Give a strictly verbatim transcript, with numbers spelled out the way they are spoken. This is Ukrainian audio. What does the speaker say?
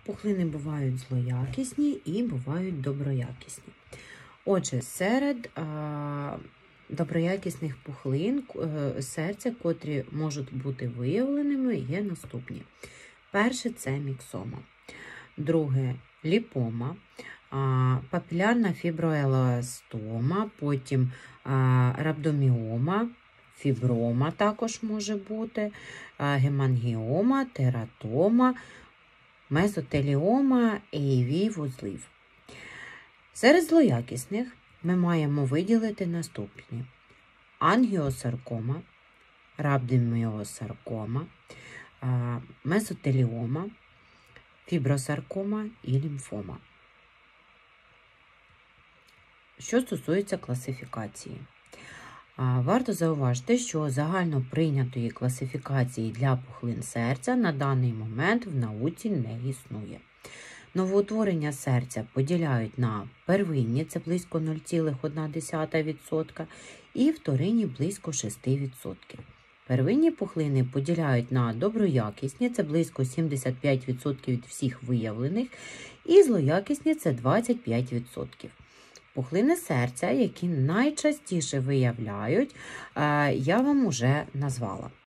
Пухлини бувають злоякісні і бувають доброякісні. Отже, серед а, доброякісних пухлин а, серця, котрі можуть бути виявленими, є наступні. Перше – це міксома. Друге – ліпома, а, папілярна фіброеластома, потім а, рhabdomyoma, фіброма також може бути, а, гемангіома, тератома, мезотеліома, ей ай ві-вузлів. Серед злоякісних ми маємо виділити наступні: ангіосаркома, рhabdomyosаркома, мезотеліома, фібросаркома і лімфома. Що стосується класифікації. Варто зауважити, що загально прийнятої класифікації для пухлин серця на даний момент в науці не існує. Новоутворення серця поділяють на первинні, це близько нуль цілих одна десята відсотка, і вторинні близько шість відсотків. Первинні пухлини поділяють на доброякісні, це близько сімдесят п'ять відсотків від всіх виявлених, і злоякісні – це двадцять п'ять відсотків. Пухлини серця, які найчастіше виявляють, я вам уже назвала.